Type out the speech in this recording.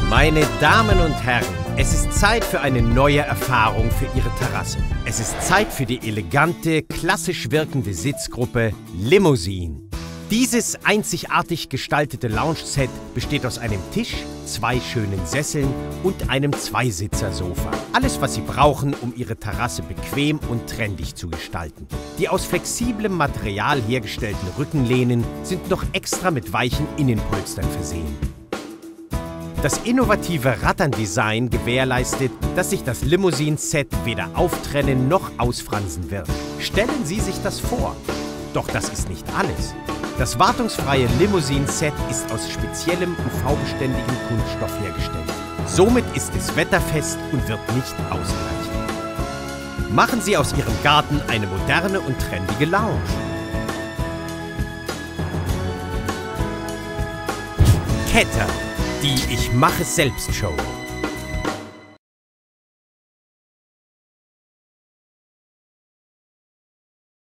Meine Damen und Herren, es ist Zeit für eine neue Erfahrung für Ihre Terrasse. Es ist Zeit für die elegante, klassisch wirkende Sitzgruppe Limousine. Dieses einzigartig gestaltete Lounge-Set besteht aus einem Tisch, 2 schönen Sesseln und einem Zweisitzer-Sofa. Alles, was Sie brauchen, um Ihre Terrasse bequem und trendig zu gestalten. Die aus flexiblem Material hergestellten Rückenlehnen sind noch extra mit weichen Innenpolstern versehen. Das innovative Ratterndesign gewährleistet, dass sich das Limousine-Set weder auftrennen noch ausfransen wird. Stellen Sie sich das vor. Doch das ist nicht alles. Das wartungsfreie Limousine-Set ist aus speziellem UV-beständigem Kunststoff hergestellt. Somit ist es wetterfest und wird nicht ausgleichen. Machen Sie aus Ihrem Garten eine moderne und trendige Lounge. Ketter, die Ich-mache-selbst-Show.